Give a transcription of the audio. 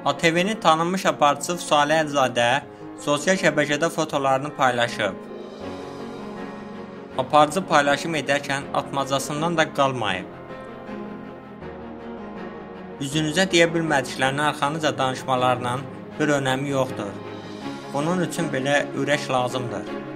ATV-nin tanınmış aparıcısı Salih Əlizadə sosial şəbəkədə fotolarını paylaşıb. Aparıcı paylaşım edərkən atmacasından da qalmayıb. Üzünüzə deyə bilmədiklərini arxanıza danışmalarının bir önəmi yoxdur. Bunun üçün belə ürək lazımdır.